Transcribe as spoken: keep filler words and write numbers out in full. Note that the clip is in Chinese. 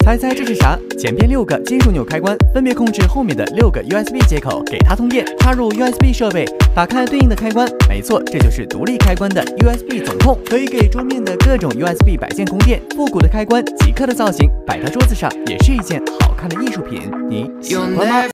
猜猜这是啥？前边六个金属钮开关分别控制后面的六个 U S B 接口，给它通电，插入 U S B 设备，打开对应的开关。没错，这就是独立开关的 U S B 总控，可以给桌面的各种 U S B 摆件供电。复古的开关，极客的造型，摆到桌子上也是一件好看的艺术品。你喜欢吗？